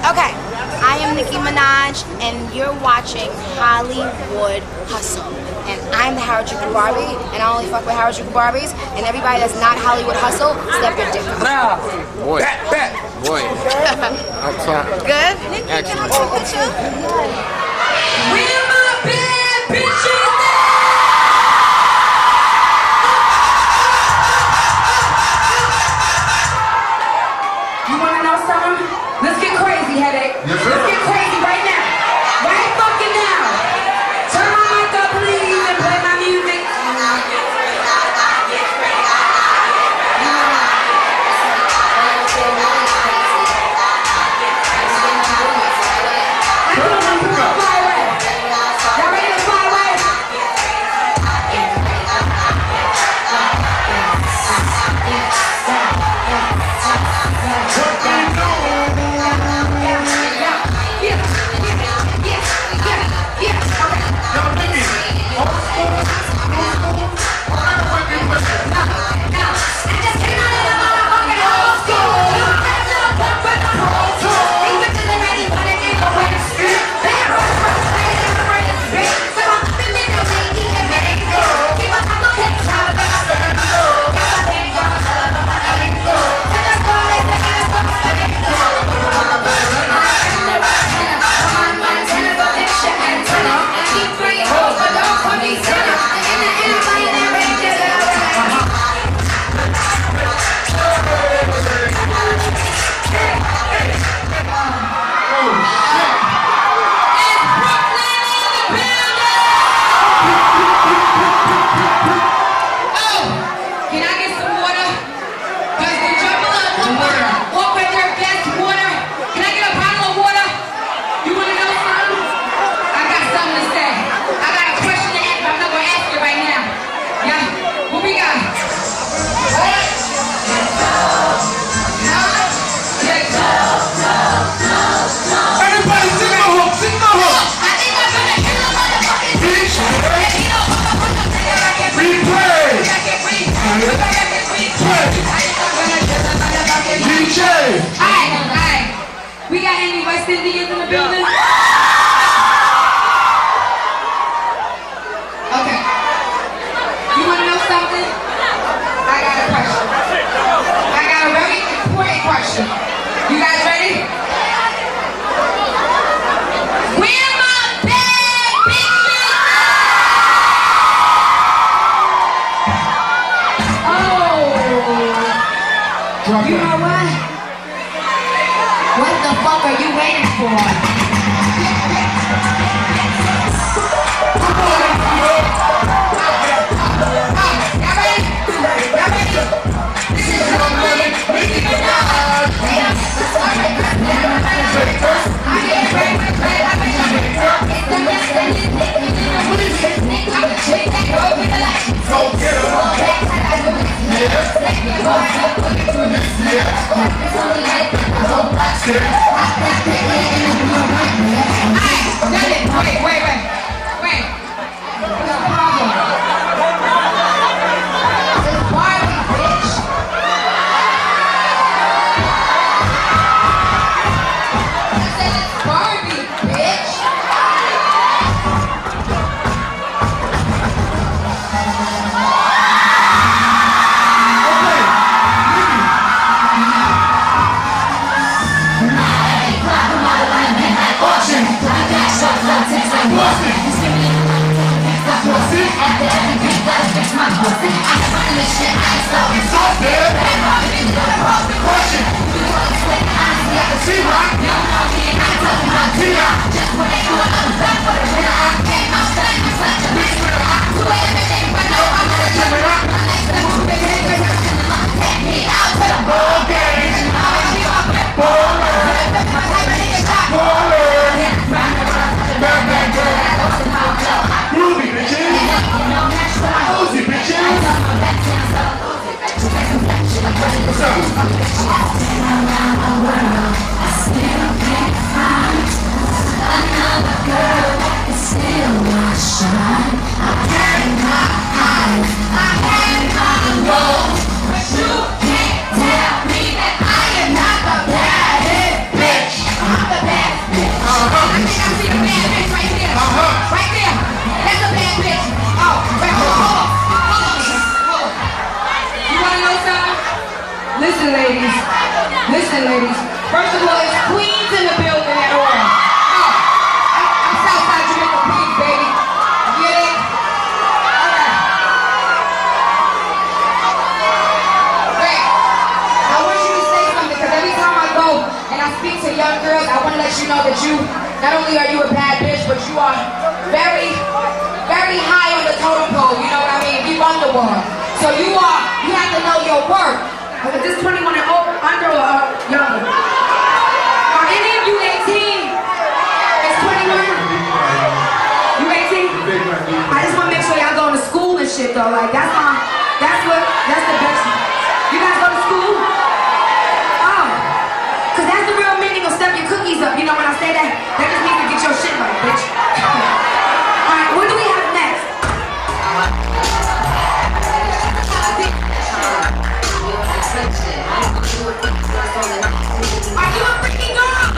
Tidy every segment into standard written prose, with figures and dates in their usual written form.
Okay, I am Nicki Minaj, and you're watching Hollywood Hustle. And I'm the Harajuku Barbie, and I only fuck with Harajuku Barbies. And everybody that's not Hollywood Hustle, step your dick up. Boy. Boy. Good? Excellent. Where my bad bitches? You wanna know something? Let's get crazy, Headache. Yes, sir. Let's get crazy right now. Right fucking now. Turn my mic up, please, and play my music. Y'all ready to fly away? We got any West Indians in the building? Okay. You want to know something? I got a question. I got a very important question. You guys ready? Where my bad bitches? Oh. You know what? What the fuck are you waiting for? Y'all ready? This is your money, Nicki Minaj. Wait. What's the problem? It's Barbie, bitch. I said it's Barbie, bitch. I'm the speak to young girls, I want to let you know that you, not only are you a bad bitch, but you are very, very high on the totem pole, you know what I mean? We run the world. So you have to know your worth. Is this 21 and over, under or younger? Are any of you 18? It's 21? You 18? I just want to make sure y'all going to school and shit though. Like that's the best. You guys go to school? Oh. Cause that's the real meaning of step your cookies up. You know when I say that? That just means to get your shit right, bitch. Alright, what do we have next? Are you a freaking girl?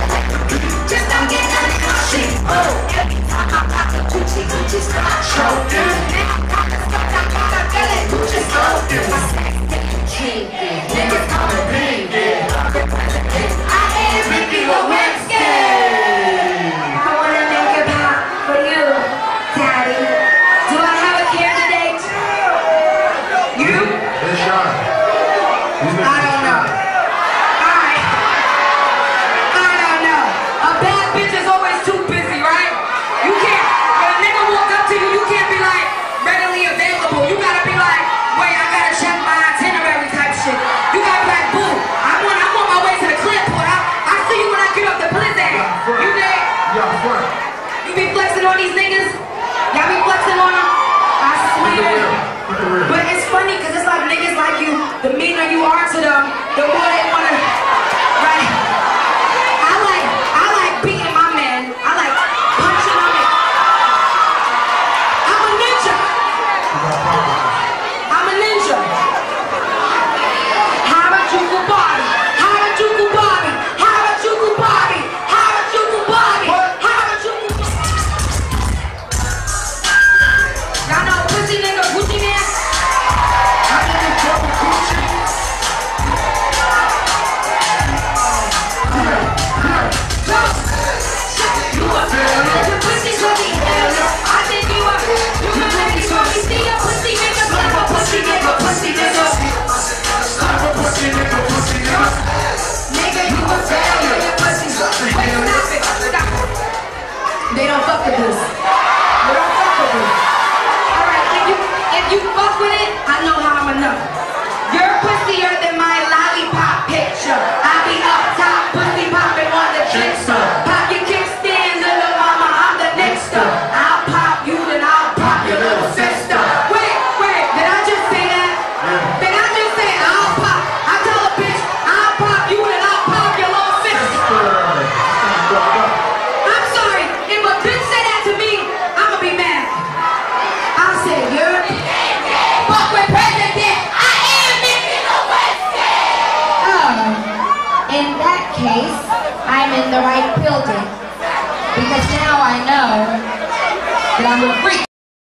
Just don't get none of my shit. Oh, every time I pop the Gucci stop.